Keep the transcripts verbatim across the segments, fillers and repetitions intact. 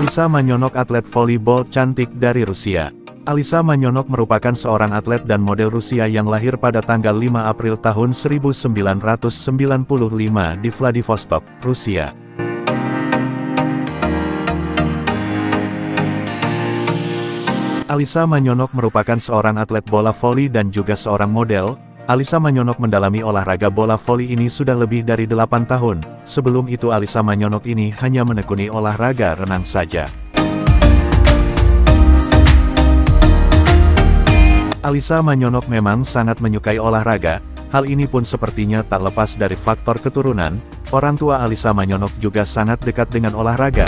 Alisa Manyonok, atlet volleyball cantik dari Rusia. Alisa Manyonok merupakan seorang atlet dan model Rusia yang lahir pada tanggal lima April tahun seribu sembilan ratus sembilan puluh lima di Vladivostok, Rusia. Alisa Manyonok merupakan seorang atlet bola voli dan juga seorang model. Alisa Manyonok mendalami olahraga bola voli ini sudah lebih dari delapan tahun. Sebelum itu Alisa Manyonok ini hanya menekuni olahraga renang saja. Alisa Manyonok memang sangat menyukai olahraga. Hal ini pun sepertinya tak lepas dari faktor keturunan. Orang tua Alisa Manyonok juga sangat dekat dengan olahraga.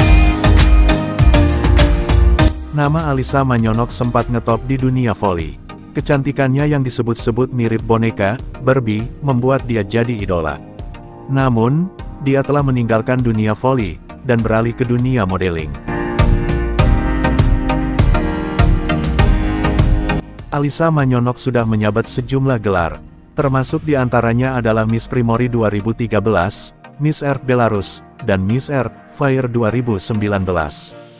Nama Alisa Manyonok sempat ngetop di dunia voli. Kecantikannya yang disebut-sebut mirip boneka, Barbie, membuat dia jadi idola. Namun, dia telah meninggalkan dunia voli, dan beralih ke dunia modeling. Alisa Manyonok sudah menyabat sejumlah gelar, termasuk diantaranya adalah Miss Primori dua ribu tiga belas, Miss Earth Belarus, dan Miss Earth Fire dua ribu sembilan belas.